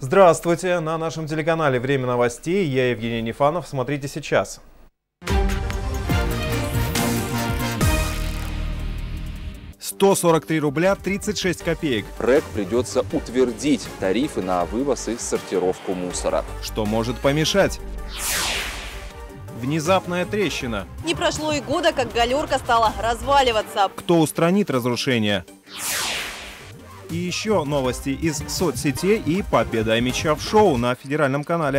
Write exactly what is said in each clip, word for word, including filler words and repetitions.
Здравствуйте! На нашем телеканале «Время новостей». Я Евгений Нефанов. Смотрите сейчас. сто сорок три рубля тридцать шесть копеек. РЭК придется утвердить тарифы на вывоз и сортировку мусора. Что может помешать? Внезапная трещина. Не прошло и года, как галерка стала разваливаться. Кто устранит разрушение? И еще новости из соцсетей и победа мяча в шоу на федеральном канале.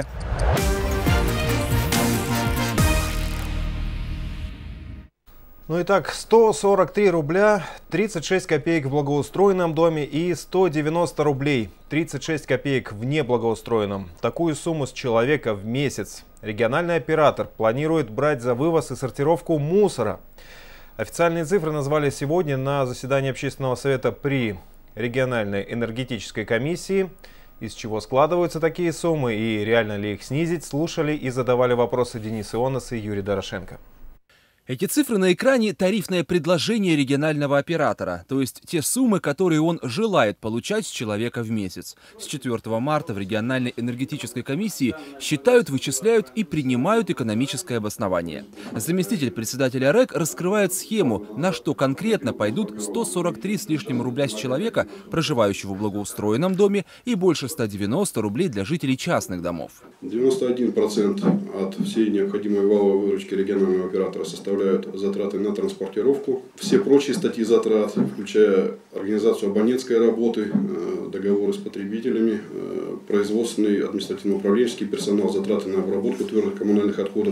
Ну и так, сто сорок три рубля тридцать шесть копеек в благоустроенном доме и сто девяносто рублей тридцать шесть копеек в неблагоустроенном. Такую сумму с человека в месяц региональный оператор планирует брать за вывоз и сортировку мусора. Официальные цифры назвали сегодня на заседании общественного совета при региональной энергетической комиссии. Из чего складываются такие суммы и реально ли их снизить, слушали и задавали вопросы Денис Ионас и Юрий Дорошенко. Эти цифры на экране – тарифное предложение регионального оператора, то есть те суммы, которые он желает получать с человека в месяц. С четвёртого марта в региональной энергетической комиссии считают, вычисляют и принимают экономическое обоснование. Заместитель председателя РЭК раскрывает схему, на что конкретно пойдут сто сорок три с лишним рубля с человека, проживающего в благоустроенном доме, и больше ста девяноста рублей для жителей частных домов. девяносто один процент от всей необходимой валовой выручки регионального оператора составляют затраты на транспортировку. Все прочие статьи затрат, включая организацию абонентской работы, договоры с потребителями, производственный, административно-управленческий персонал, затраты на обработку твердых коммунальных отходов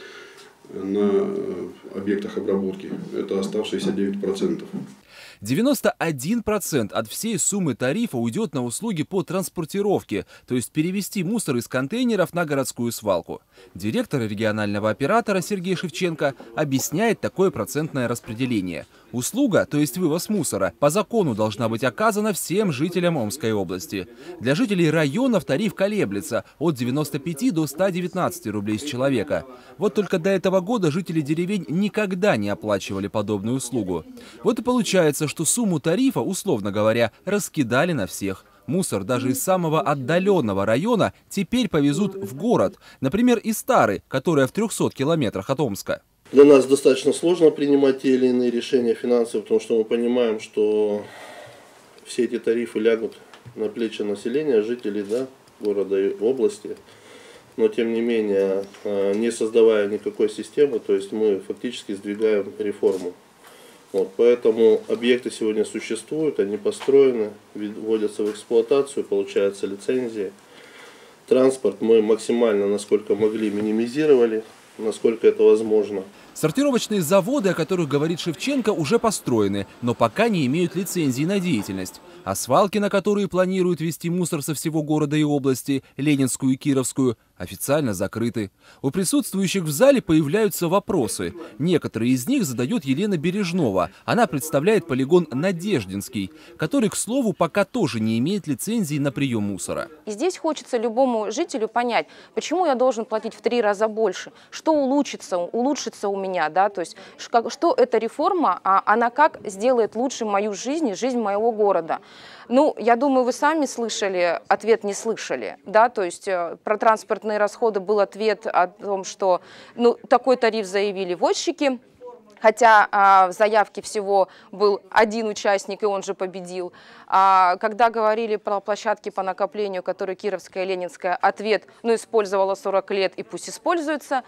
на объектах обработки. Это оставшиеся девять процентов. девяносто один процент от всей суммы тарифа уйдет на услуги по транспортировке, то есть перевести мусор из контейнеров на городскую свалку. Директор регионального оператора Сергей Шевченко объясняет такое процентное распределение. Услуга, то есть вывоз мусора, по закону должна быть оказана всем жителям Омской области. Для жителей районов тариф колеблется от девяноста пяти до ста девятнадцати рублей с человека. Вот только до этого года жители деревень никогда не оплачивали подобную услугу. Вот и получается, что сумму тарифа, условно говоря, раскидали на всех. Мусор даже из самого отдаленного района теперь повезут в город, например, из Тары, которая в трёхстах километрах от Омска. Для нас достаточно сложно принимать те или иные решения финансовые, потому что мы понимаем, что все эти тарифы лягут на плечи населения, жителей, да, города и области. Но тем не менее, не создавая никакой системы, то есть мы фактически сдвигаем реформу. Вот, поэтому объекты сегодня существуют, они построены, вводятся в эксплуатацию, получаются лицензии. Транспорт мы максимально, насколько могли, минимизировали, насколько это возможно. Сортировочные заводы, о которых говорит Шевченко, уже построены, но пока не имеют лицензии на деятельность. А свалки, на которые планируют везти мусор со всего города и области, Ленинскую и Кировскую, официально закрыты. У присутствующих в зале появляются вопросы. Некоторые из них задает Елена Бережнова. Она представляет полигон Надеждинский, который, к слову, пока тоже не имеет лицензии на прием мусора. И здесь хочется любому жителю понять, почему я должен платить в три раза больше, что улучшится, улучшится у меня, да, то есть что эта реформа, она как сделает лучше мою жизнь и жизнь моего города. Ну, я думаю, вы сами слышали, ответ не слышали, да, то есть про транспортные расходы был ответ о том, что, ну, такой тариф заявили возчики, хотя а, в заявке всего был один участник, и он же победил. А, когда говорили про площадки по накоплению, которые Кировская и Ленинская, ответ, ну, использовала сорок лет, и пусть используется,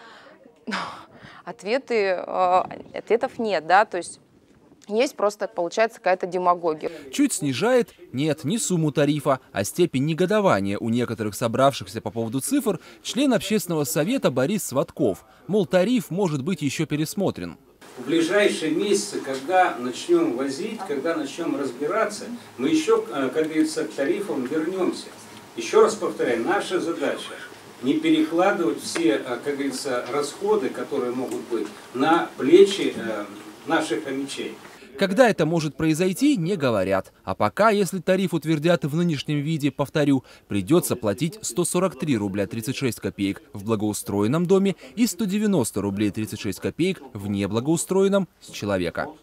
ответы, а, ответов нет, да, то есть... Есть просто, получается, какая-то демагогия. Чуть снижает, нет, не сумму тарифа, а степень негодования у некоторых собравшихся по поводу цифр член общественного совета Борис Сватков. Мол, тариф может быть еще пересмотрен. В ближайшие месяцы, когда начнем возить, когда начнем разбираться, мы еще, как говорится, к тарифам вернемся. Еще раз повторяю, наша задача не перекладывать все, как говорится, расходы, которые могут быть, на плечи наших хомячей. Когда это может произойти, не говорят. А пока, если тариф утвердят в нынешнем виде, повторю, придется платить сто сорок три рубля тридцать шесть копеек в благоустроенном доме и сто девяносто рублей тридцать шесть копеек в неблагоустроенном с человека.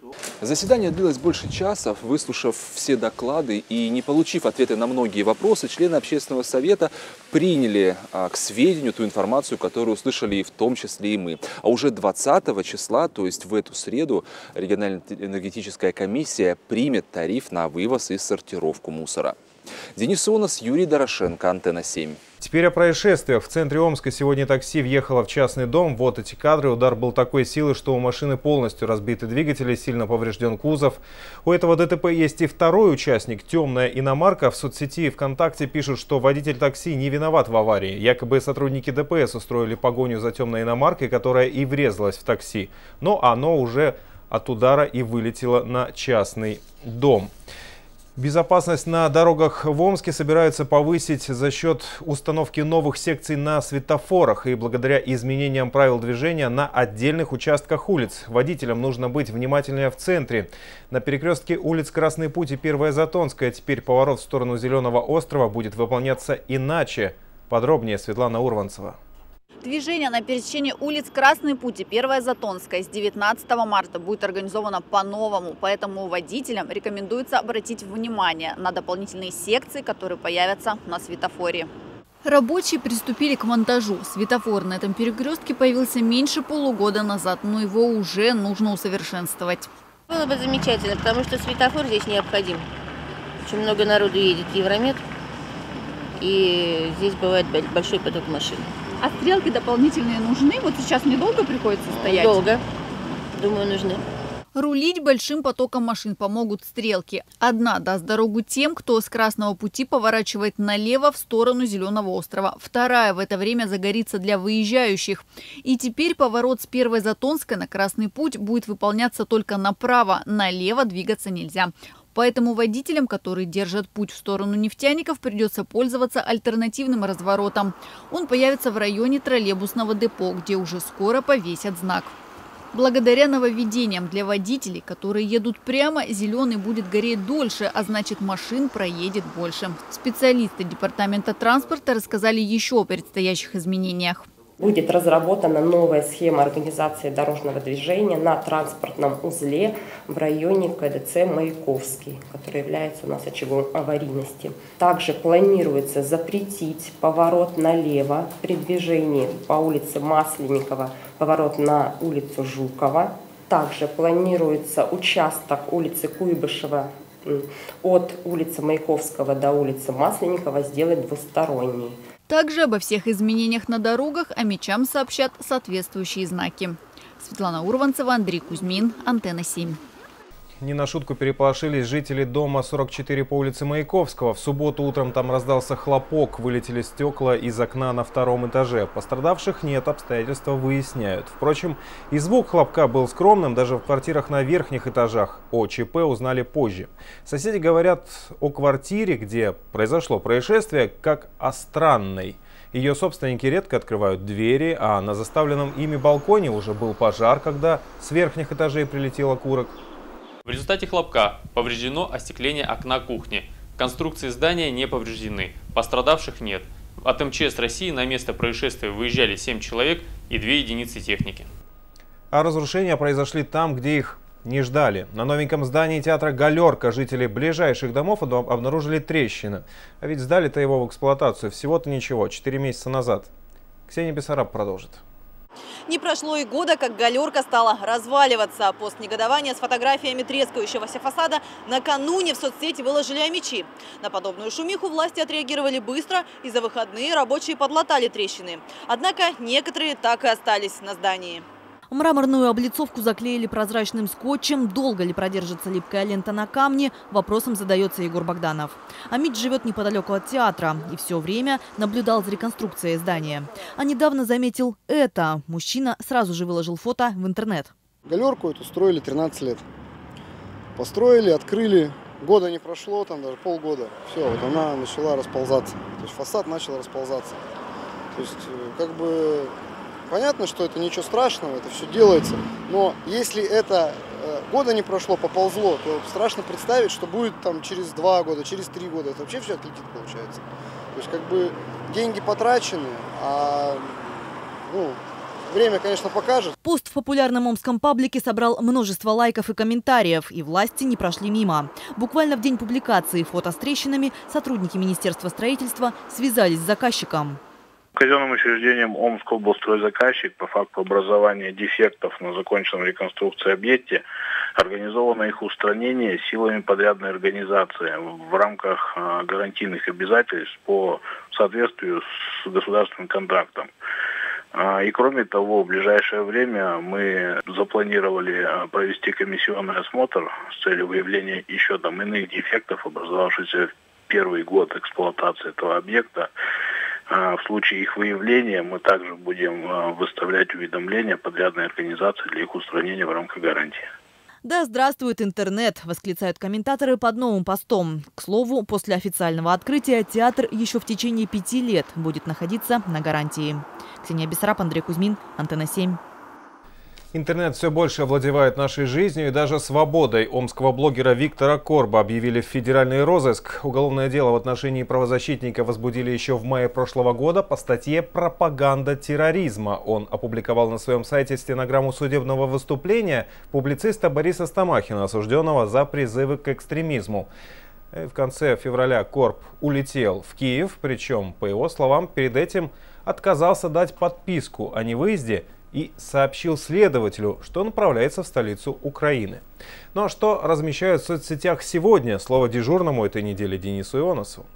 Заседание длилось больше часа. Выслушав все доклады и не получив ответы на многие вопросы, члены общественного совета приняли а, к сведению ту информацию, которую услышали, в том числе и мы. А уже двадцатого числа, то есть в эту среду, региональная энергетическая комиссия примет тариф на вывоз и сортировку мусора. Денис Ионас, Юрий Дорошенко, Антенна семь. Теперь о происшествиях. В центре Омска сегодня такси въехало в частный дом. Вот эти кадры. Удар был такой силы, что у машины полностью разбиты двигатели, сильно поврежден кузов. У этого ДТП есть и второй участник, темная иномарка. В соцсети ВКонтакте пишут, что водитель такси не виноват в аварии. Якобы сотрудники ДПС устроили погоню за темной иномаркой, которая и врезалась в такси. Но оно уже от удара и вылетело на частный дом. Безопасность на дорогах в Омске собираются повысить за счет установки новых секций на светофорах и благодаря изменениям правил движения на отдельных участках улиц. Водителям нужно быть внимательнее в центре. На перекрестке улиц Красный Путь и Первая Затонская теперь поворот в сторону Зеленого острова будет выполняться иначе. Подробнее Светлана Урванцева. Движение на пересечении улиц Красный Путь и Первая Затонская с девятнадцатого марта будет организовано по-новому, поэтому водителям рекомендуется обратить внимание на дополнительные секции, которые появятся на светофоре. Рабочие приступили к монтажу. Светофор на этом перекрестке появился меньше полугода назад, но его уже нужно усовершенствовать. Было бы замечательно, потому что светофор здесь необходим. Очень много народу едет в Евромет, и здесь бывает большой поток машин. А стрелки дополнительные нужны? Вот сейчас недолго приходится стоять? Долго. Думаю, нужны. Рулить большим потоком машин помогут стрелки. Одна даст дорогу тем, кто с Красного Пути поворачивает налево в сторону Зеленого острова. Вторая в это время загорится для выезжающих. И теперь поворот с Первой Затонской на Красный Путь будет выполняться только направо. Налево двигаться нельзя. Поэтому водителям, которые держат путь в сторону нефтяников, придется пользоваться альтернативным разворотом. Он появится в районе троллейбусного депо, где уже скоро повесят знак. Благодаря нововведениям для водителей, которые едут прямо, зеленый будет гореть дольше, а значит машин проедет больше. Специалисты департамента транспорта рассказали еще о предстоящих изменениях. Будет разработана новая схема организации дорожного движения на транспортном узле в районе ка дэ цэ Маяковский, который является у нас очагом аварийности. Также планируется запретить поворот налево при движении по улице Масленникова, поворот на улицу Жукова. Также планируется участок улицы Куйбышева от улицы Маяковского до улицы Масленникова сделать двусторонний. Также обо всех изменениях на дорогах омичам сообщат соответствующие знаки. Светлана Урванцева, Андрей Кузьмин, Антенна семь. Не на шутку переполошились жители дома сорок четыре по улице Маяковского. В субботу утром там раздался хлопок, вылетели стекла из окна на втором этаже. Пострадавших нет, обстоятельства выясняют. Впрочем, и звук хлопка был скромным даже в квартирах на верхних этажах. О ЧП узнали позже. Соседи говорят о квартире, где произошло происшествие, как о странной. Ее собственники редко открывают двери, а на заставленном ими балконе уже был пожар, когда с верхних этажей прилетел окурок. В результате хлопка повреждено остекление окна кухни. Конструкции здания не повреждены, пострадавших нет. От эм че эс России на место происшествия выезжали семь человек и две единицы техники. А разрушения произошли там, где их не ждали. На новеньком здании театра «Галерка» жители ближайших домов обнаружили трещины. А ведь сдали-то его в эксплуатацию всего-то ничего, четыре месяца назад. Ксения Бессараб продолжит. Не прошло и года, как галерка стала разваливаться. Пост негодования с фотографиями трескающегося фасада накануне в соцсети выложили омичи. На подобную шумиху власти отреагировали быстро, и за выходные рабочие подлатали трещины. Однако некоторые так и остались на здании. Мраморную облицовку заклеили прозрачным скотчем. Долго ли продержится липкая лента на камне? Вопросом задается Егор Богданов. Амид живет неподалеку от театра и все время наблюдал за реконструкцией здания. А недавно заметил это. Мужчина сразу же выложил фото в интернет. Галерку эту строили тринадцать лет. Построили, открыли. Года не прошло, там даже полгода. Все, вот она начала расползаться. То есть фасад начал расползаться. То есть как бы... Понятно, что это ничего страшного, это все делается, но если это э, года не прошло, поползло, то страшно представить, что будет там через два года, через три года, это вообще все отлетит, получается. То есть как бы деньги потрачены, а ну, Время, конечно, покажет. Пост в популярном омском паблике собрал множество лайков и комментариев, и власти не прошли мимо. Буквально в день публикации фото с трещинами сотрудники Министерства строительства связались с заказчиком. Казенным учреждением Омскоблстройзаказчик по факту образования дефектов на законченном реконструкции объекте организовано их устранение силами подрядной организации в рамках гарантийных обязательств по соответствию с государственным контрактом. И кроме того, в ближайшее время мы запланировали провести комиссионный осмотр с целью выявления еще там иных дефектов, образовавшихся в первый год эксплуатации этого объекта. В случае их выявления мы также будем выставлять уведомления подрядной организации для их устранения в рамках гарантии. Да здравствует интернет, восклицают комментаторы под новым постом. К слову, после официального открытия театр еще в течение пяти лет будет находиться на гарантии. Ксения Бессараб, Андрей Кузьмин, Антенна семь. Интернет все больше овладевает нашей жизнью и даже свободой. Омского блогера Виктора Корба объявили в федеральный розыск. Уголовное дело в отношении правозащитника возбудили еще в мае прошлого года по статье «Пропаганда терроризма». Он опубликовал на своем сайте стенограмму судебного выступления публициста Бориса Стамахина, осужденного за призывы к экстремизму. В конце февраля Корб улетел в Киев, причем, по его словам, перед этим отказался дать подписку о невыезде и сообщил следователю, что направляется в столицу Украины. Ну а что размещают в соцсетях сегодня? Слово дежурному этой недели Денису Ионасу.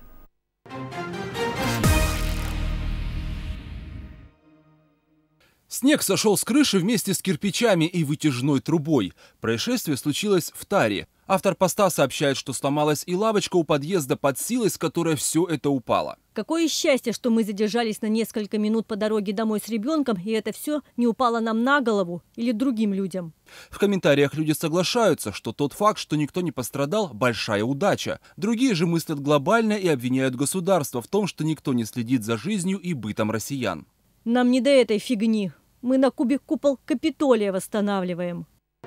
Снег сошел с крыши вместе с кирпичами и вытяжной трубой. Происшествие случилось в Таре. Автор поста сообщает, что сломалась и лавочка у подъезда под силой, с которой все это упало. Какое счастье, что мы задержались на несколько минут по дороге домой с ребенком, и это все не упало нам на голову или другим людям. В комментариях люди соглашаются, что тот факт, что никто не пострадал, большая удача. Другие же мыслят глобально и обвиняют государство в том, что никто не следит за жизнью и бытом россиян. Нам не до этой фигни. Мы на Кубе купол Капитолия восстанавливаем.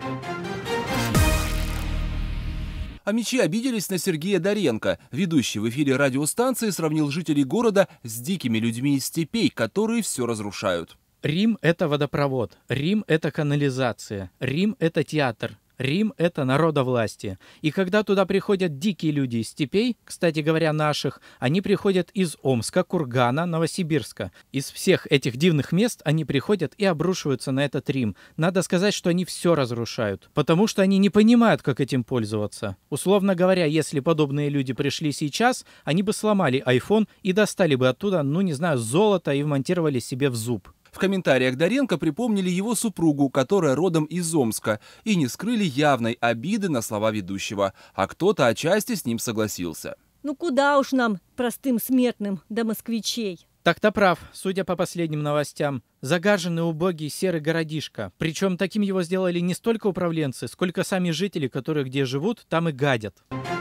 Омичи обиделись на Сергея Доренко. Ведущий в эфире радиостанции сравнил жителей города с дикими людьми из степей, которые все разрушают. Рим – это водопровод, Рим – это канализация, Рим – это театр. Рим – это народовластие. И когда туда приходят дикие люди из степей, кстати говоря, наших, они приходят из Омска, Кургана, Новосибирска. Из всех этих дивных мест они приходят и обрушиваются на этот Рим. Надо сказать, что они все разрушают, потому что они не понимают, как этим пользоваться. Условно говоря, если подобные люди пришли сейчас, они бы сломали айфон и достали бы оттуда, ну не знаю, золото и вмонтировали себе в зуб. В комментариях Доренко припомнили его супругу, которая родом из Омска, и не скрыли явной обиды на слова ведущего, а кто-то отчасти с ним согласился. Ну куда уж нам, простым смертным, до москвичей? Так-то прав, судя по последним новостям. Загаженный, убогий, серый городишко. Причем таким его сделали не столько управленцы, сколько сами жители, которые где живут, там и гадят.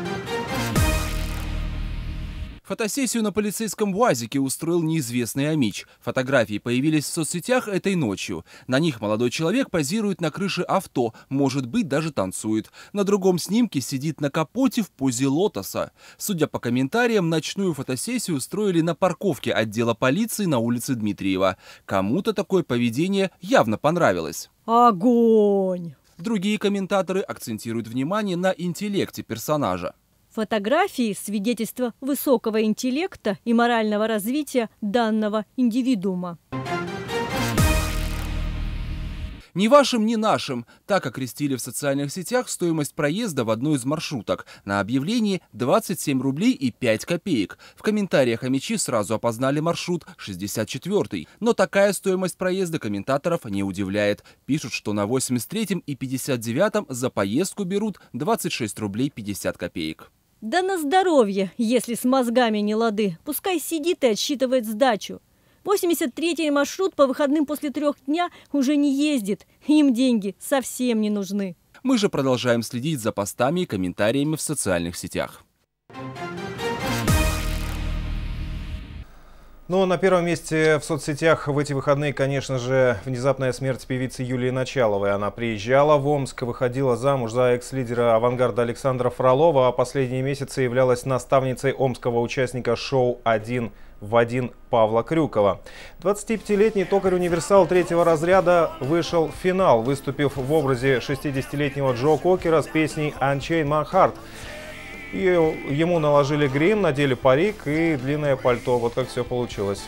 Фотосессию на полицейском УАЗике устроил неизвестный омич. Фотографии появились в соцсетях этой ночью. На них молодой человек позирует на крыше авто, может быть, даже танцует. На другом снимке сидит на капоте в позе лотоса. Судя по комментариям, ночную фотосессию устроили на парковке отдела полиции на улице Дмитриева. Кому-то такое поведение явно понравилось. Огонь! Другие комментаторы акцентируют внимание на интеллекте персонажа. Фотографии – свидетельство высокого интеллекта и морального развития данного индивидуума. Ни вашим, ни нашим. Так окрестили в социальных сетях стоимость проезда в одной из маршруток. На объявлении двадцать семь рублей и пять копеек. В комментариях омичи сразу опознали маршрут шестьдесят четвёртый. Но такая стоимость проезда комментаторов не удивляет. Пишут, что на восемьдесят третьем и пятьдесят девятом за поездку берут двадцать шесть рублей пятьдесят копеек. Да на здоровье, если с мозгами не лады. Пускай сидит и отсчитывает сдачу. восемьдесят третий маршрут по выходным после трех дня уже не ездит. Им деньги совсем не нужны. Мы же продолжаем следить за постами и комментариями в социальных сетях. Ну, на первом месте в соцсетях в эти выходные, конечно же, внезапная смерть певицы Юлии Началовой. Она приезжала в Омск, выходила замуж за экс-лидера авангарда Александра Фролова, а последние месяцы являлась наставницей омского участника шоу «Один в один Павла Крюкова. двадцатипятилетний токарь-универсал третьего разряда вышел в финал, выступив в образе шестидесятилетнего Джо Кокера с песней «Unchain My Heart». И ему наложили грим, надели парик и длинное пальто. Вот как все получилось.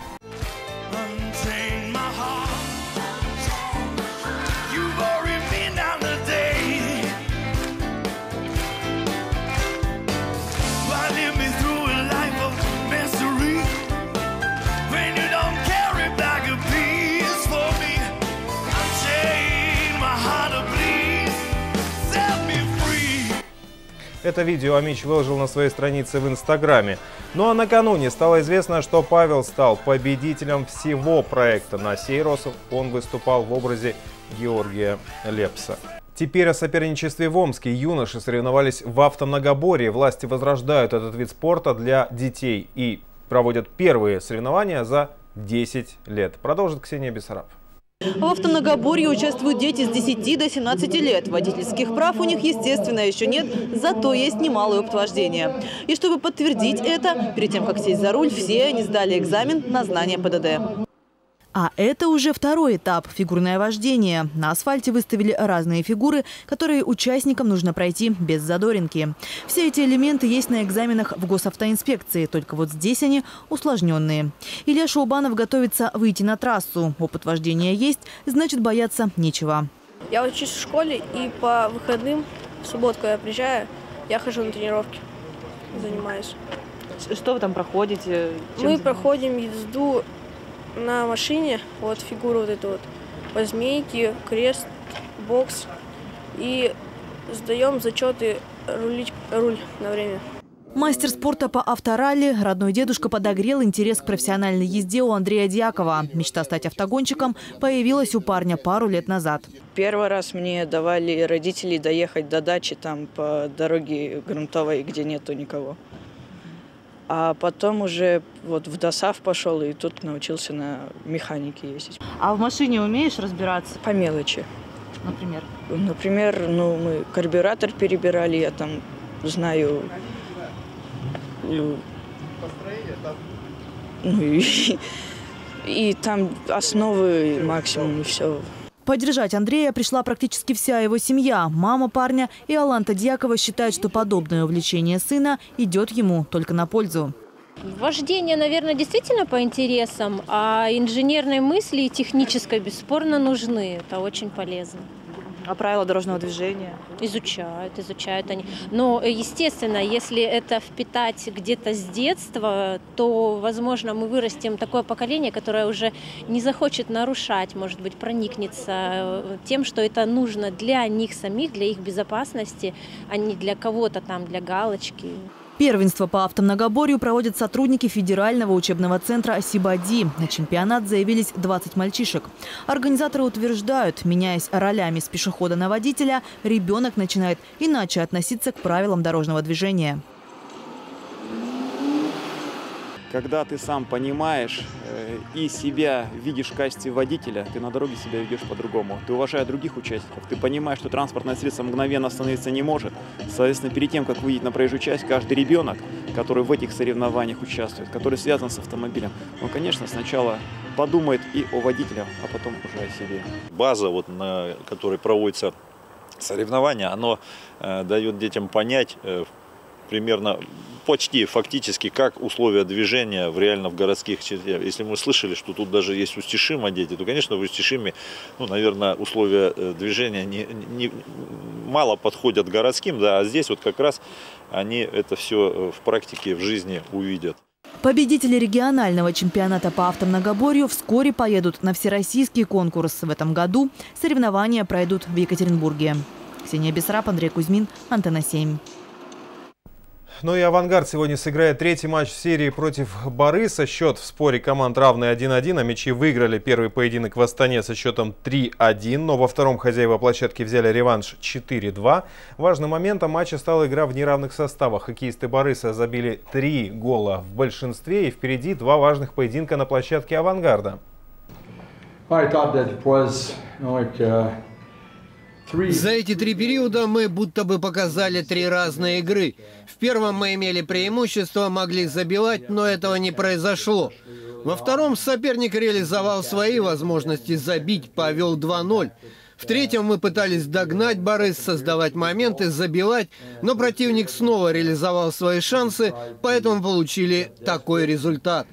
Это видео Амич выложил на своей странице в Инстаграме. Ну а накануне стало известно, что Павел стал победителем всего проекта. На сей раз он выступал в образе Георгия Лепса. Теперь о соперничестве в Омске. Юноши соревновались в автомногоборье. Власти возрождают этот вид спорта для детей и проводят первые соревнования за десять лет. Продолжит Ксения Бессараб. В автомногоборье участвуют дети с десяти до семнадцати лет. Водительских прав у них, естественно, еще нет, зато есть немалый опыт вождения. И чтобы подтвердить это, перед тем, как сесть за руль, все они сдали экзамен на знание ПДД. А это уже второй этап – фигурное вождение. На асфальте выставили разные фигуры, которые участникам нужно пройти без задоринки. Все эти элементы есть на экзаменах в госавтоинспекции, только вот здесь они усложненные. Илья Шаубанов готовится выйти на трассу. Опыт вождения есть, значит, бояться нечего. Я учусь в школе, и по выходным, в субботу, когда я приезжаю, я хожу на тренировки, занимаюсь. Что вы там проходите? Чем Мы проходим езду на машине, вот фигуру вот эту вот, по змейке, крест, бокс, и сдаем зачеты рулить, руль на время. Мастер спорта по авторалли, родной дедушка подогрел интерес к профессиональной езде у Андрея Дьякова. Мечта стать автогонщиком появилась у парня пару лет назад. Первый раз мне давали родители доехать до дачи там по дороге грунтовой, где нету никого. А потом уже вот в ДОСАВ пошел и тут научился на механике ездить. А в машине умеешь разбираться? По мелочи. Например? Например, ну, мы карбюратор перебирали, я там знаю... Ну, и, и там основы максимум, и все. Поддержать Андрея пришла практически вся его семья. Мама парня и Аланта Дьякова считают, что подобное увлечение сына идет ему только на пользу. Вождение, наверное, действительно по интересам, а инженерные мысли и технической бесспорно нужны. Это очень полезно. А правила дорожного движения? Изучают, изучают они. Но, естественно, если это впитать где-то с детства, то, возможно, мы вырастим такое поколение, которое уже не захочет нарушать, может быть, проникнется тем, что это нужно для них самих, для их безопасности, а не для кого-то там, для галочки. Первенство по автомногоборью проводят сотрудники федерального учебного центра «Сибади». На чемпионат заявились двадцать мальчишек. Организаторы утверждают, меняясь ролями с пешехода на водителя, ребенок начинает иначе относиться к правилам дорожного движения. Когда ты сам понимаешь э, и себя видишь в качестве водителя, ты на дороге себя ведешь по-другому. Ты уважаешь других участников, ты понимаешь, что транспортное средство мгновенно остановиться не может. Соответственно, перед тем, как выйти на проезжую часть, каждый ребенок, который в этих соревнованиях участвует, который связан с автомобилем, он, конечно, сначала подумает и о водителях, а потом уже о себе. База, вот, на которой проводятся соревнования, оно э, дает детям понять э, примерно, почти фактически, как условия движения в реально в городских черте. Если мы слышали, что тут даже есть Устишим одети, то, конечно, в Устишиме, ну, наверное, условия движения не, не, мало подходят городским, да, а здесь вот как раз они это все в практике, в жизни увидят. Победители регионального чемпионата по автомногоборью вскоре поедут на всероссийский конкурс. В этом году соревнования пройдут в Екатеринбурге. Ксения Бессараб, Андрей Кузьмин, Антенна семь. Ну и «Авангард» сегодня сыграет третий матч в серии против «Бориса». Счет в споре команд равный один-один. Амичи выиграли первый поединок в Астане со счетом три-один. Но во втором хозяева площадки взяли реванш четыре-два. Важным моментом матча стала игра в неравных составах. Хоккеисты «Бориса» забили три гола в большинстве. И впереди два важных поединка на площадке «Авангарда». I thought that it was, you know, like, uh, За эти три периода мы будто бы показали три разные игры. В первом мы имели преимущество, могли забивать, но этого не произошло. Во втором соперник реализовал свои возможности забить, повел два ноль. В третьем мы пытались догнать Борис, создавать моменты, забивать, но противник снова реализовал свои шансы, поэтому получили такой результат.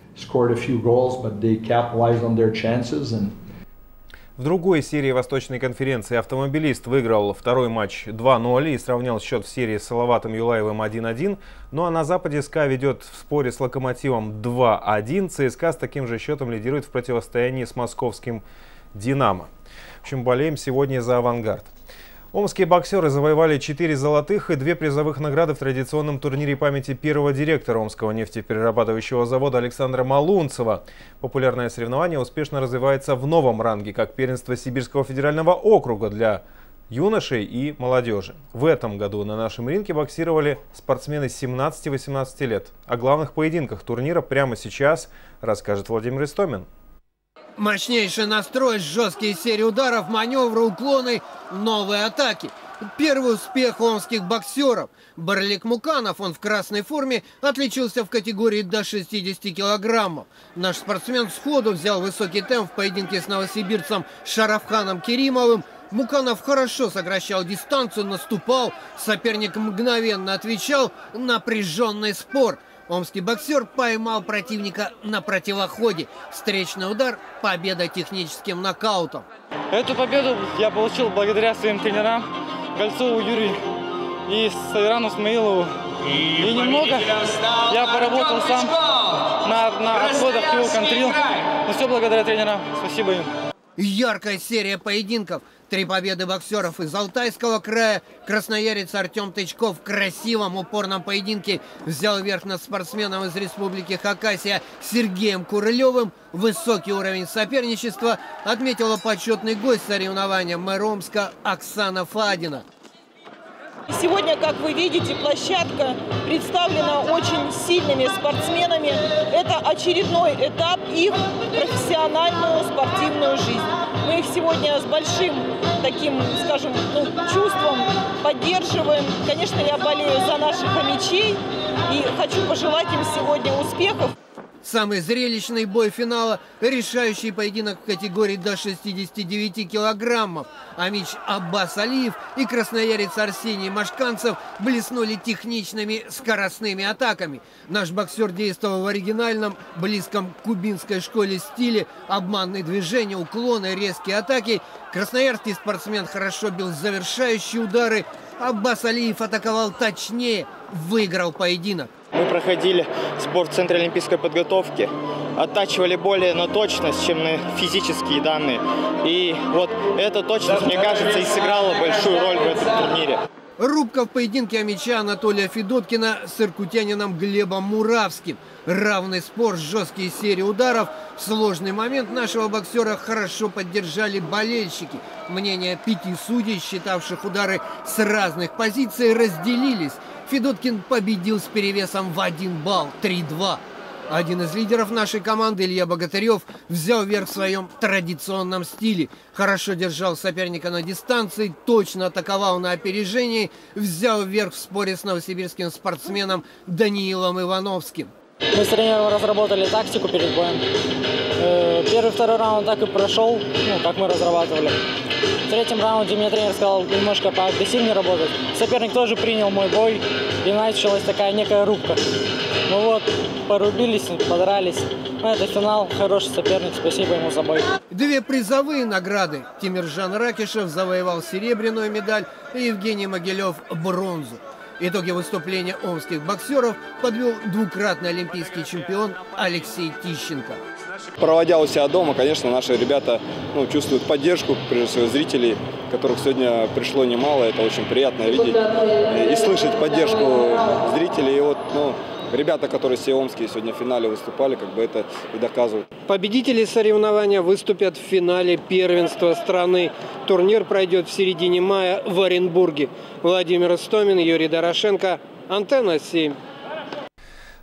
В другой серии Восточной конференции автомобилист выиграл второй матч два ноль и сравнял счет в серии с Салаватом Юлаевым один один. Ну а на Западе СКА ведет в споре с Локомотивом два один. ЦСКА с таким же счетом лидирует в противостоянии с московским «Динамо». В общем, болеем сегодня за «Авангард». Омские боксеры завоевали четыре золотых и две призовых награды в традиционном турнире памяти первого директора Омского нефтеперерабатывающего завода Александра Малунцева. Популярное соревнование успешно развивается в новом ранге, как первенство Сибирского федерального округа для юношей и молодежи. В этом году на нашем ринге боксировали спортсмены семнадцати-восемнадцати лет. О главных поединках турнира прямо сейчас расскажет Владимир Истомин. Мощнейший настрой, жесткие серии ударов, маневры, уклоны, новые атаки. Первый успех омских боксеров. Барлик Муканов, он в красной форме, отличился в категории до шестидесяти килограммов. Наш спортсмен сходу взял высокий темп в поединке с новосибирцем Шарафханом Керимовым. Муканов хорошо сокращал дистанцию, наступал, соперник мгновенно отвечал. Напряженный спор. Омский боксер поймал противника на противоходе. Встречный удар, победа техническим нокаутом. Эту победу я получил благодаря своим тренерам Гольцову Юрию и Сайрану Смаилову. И, и немного я поработал сам на, на отходах, его контрил. Но все благодаря тренерам. Спасибо им. Яркая серия поединков. Три победы боксеров из Алтайского края. Красноярец Артем Тычков в красивом упорном поединке взял верх над спортсменом из Республики Хакасия Сергеем Курылевым. Высокий уровень соперничества отметила почетный гость соревнования мэр Омска Оксана Фадина. Сегодня, как вы видите, площадка представлена очень сильными спортсменами. Это очередной этап их профессиональную спортивную жизнь. Мы их сегодня с большим таким, скажем, ну, чувством поддерживаем. Конечно, я болею за наших хомячей и хочу пожелать им сегодня успехов. Самый зрелищный бой финала – решающий поединок в категории до шестидесяти девяти килограммов. Амич Аббас Алиев и красноярец Арсений Машканцев блеснули техничными скоростными атаками. Наш боксер действовал в оригинальном, близком к кубинской школе стиле. Обманные движения, уклоны, резкие атаки. Красноярский спортсмен хорошо бил завершающие удары. Аббас Алиев атаковал точнее, выиграл поединок. Мы проходили сбор в Центре олимпийской подготовки, оттачивали более на точность, чем на физические данные. И вот эта точность, мне кажется, и сыграла большую роль в этом турнире. Рубка в поединке Амича Анатолия Федоткина с иркутянином Глебом Муравским. Равный спор, жесткие серии ударов. В сложный момент нашего боксера хорошо поддержали болельщики. Мнения пяти судей, считавших удары с разных позиций, разделились. Федоткин победил с перевесом в один балл, три-два. Один из лидеров нашей команды, Илья Богатырев, взял верх в своем традиционном стиле. Хорошо держал соперника на дистанции, точно атаковал на опережении, взял верх в споре с новосибирским спортсменом Даниилом Ивановским. Мы с тренером разработали тактику перед боем. Первый, второй раунд так и прошел, ну, как мы разрабатывали. В третьем раунде мне тренер сказал немножко поагрессивнее работать. Соперник тоже принял мой бой, и началась такая некая рубка. Ну вот, порубились, подрались. Ну, это финал, хороший соперник, спасибо ему за бой. Две призовые награды. Тимиржан Ракишев завоевал серебряную медаль, и Евгений Могилев – бронзу. Итоги выступления омских боксеров подвел двукратный олимпийский чемпион Алексей Тищенко. Проводя у себя дома, конечно, наши ребята ну, чувствуют поддержку, прежде всего, зрителей, которых сегодня пришло немало. Это очень приятно видеть и слышать поддержку зрителей. И вот, ну, ребята, которые все омские сегодня в финале выступали, как бы это и доказывают. Победители соревнования выступят в финале первенства страны. Турнир пройдет в середине мая в Оренбурге. Владимир Истомин, Юрий Дорошенко, Антенна семь.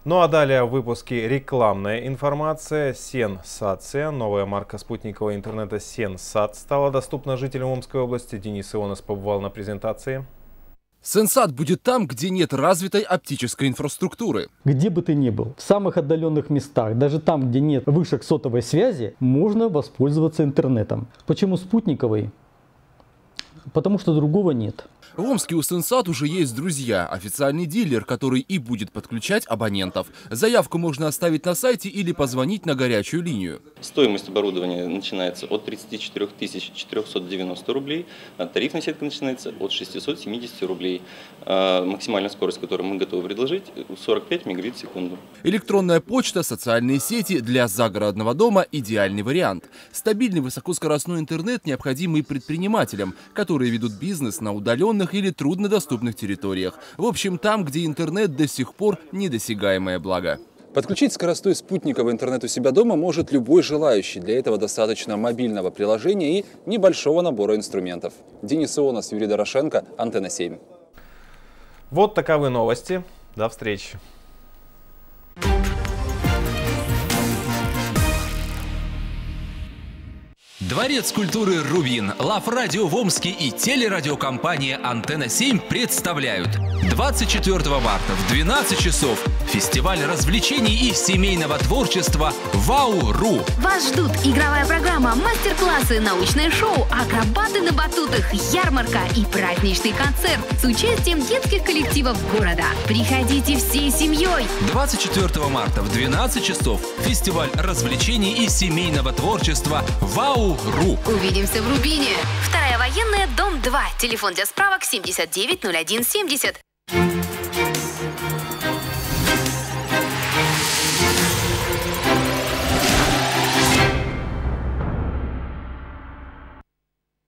Ну а далее в выпуске рекламная информация. Сенсация. Новая марка спутникового интернета Сенсат стала доступна жителям Омской области. Денис Ионас побывал на презентации. Сенсат будет там, где нет развитой оптической инфраструктуры. Где бы ты ни был, в самых отдаленных местах, даже там, где нет вышек сотовой связи, можно воспользоваться интернетом. Почему спутниковый? Потому что другого нет. В Омске у Сенсат уже есть друзья, официальный дилер, который и будет подключать абонентов. Заявку можно оставить на сайте или позвонить на горячую линию. Стоимость оборудования начинается от тридцати четырёх тысяч четырёхсот девяноста рублей, а тарифная сетка начинается от шестисот семидесяти рублей. А максимальная скорость, которую мы готовы предложить, сорок пять мегабит в секунду. Электронная почта, социальные сети для загородного дома – идеальный вариант. Стабильный высокоскоростной интернет необходимый предпринимателям, которые ведут бизнес на удаленных или труднодоступных территориях. В общем, там, где интернет до сих пор недосягаемое благо. Подключить скоростной спутниковый интернет у себя дома может любой желающий. Для этого достаточно мобильного приложения и небольшого набора инструментов. Денис Ионас, Юрий Дорошенко, Антенна семь. Вот таковы новости. До встречи. Дворец культуры «Рубин», Лав-радио в Омске и телерадиокомпания «Антенна семь» представляют двадцать четвёртого марта в двенадцать часов фестиваль развлечений и семейного творчества «Вау.ру». Вас ждут игровая программа, мастер-классы, научное шоу, акробаты на батутах, ярмарка и праздничный концерт с участием детских коллективов города. Приходите всей семьей. двадцать четвёртого марта в двенадцать часов фестиваль развлечений и семейного творчества «Вау.ру». Увидимся в Рубине. Вторая военная, дом два. Телефон для справок семьдесят девять ноль один семьдесят.